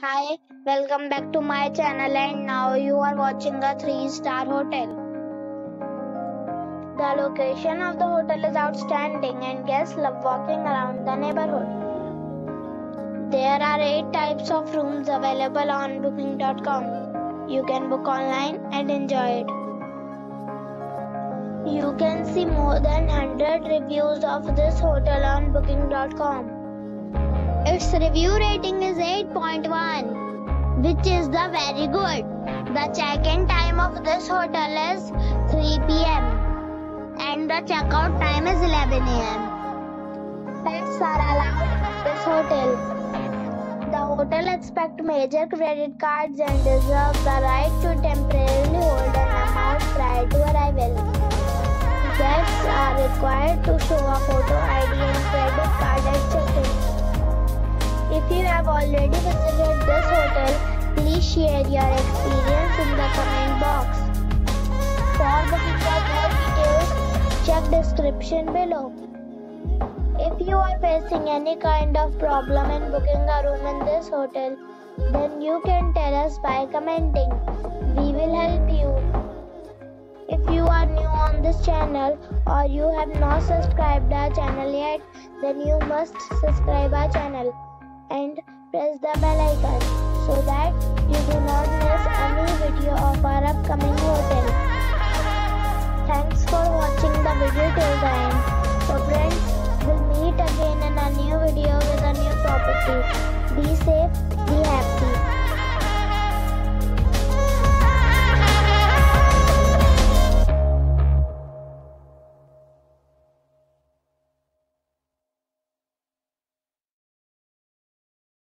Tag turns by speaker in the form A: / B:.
A: Hi, welcome back to my channel and now you are watching a 3-star hotel. The location of the hotel is outstanding and guests love walking around the neighborhood. There are 8 types of rooms available on booking.com. You can book online and enjoy it. You can see more than 100 reviews of this hotel on booking.com. Its review rating is 8.1, which is the very good. The check-in time of this hotel is 3 p.m. and the checkout time is 11 a.m. Pets are allowed in this hotel. The hotel accepts major credit cards and reserves the right to temporarily hold an amount prior to arrival. Guests are required to show a photo ID and credit card at check-in. If you have already visited this hotel, please share your experience in the comment box. For booking or more details, check description below. If you are facing any kind of problem in booking a room in this hotel, then you can tell us by commenting. We will help you. If you are new on this channel or you have not subscribed our channel yet, then you must subscribe our channel and press the bell icon so that you do not miss any video of our upcoming hotel. Thanks for watching the video till the end. So friends, we'll meet again in a new video with a new property. Be safe, be happy.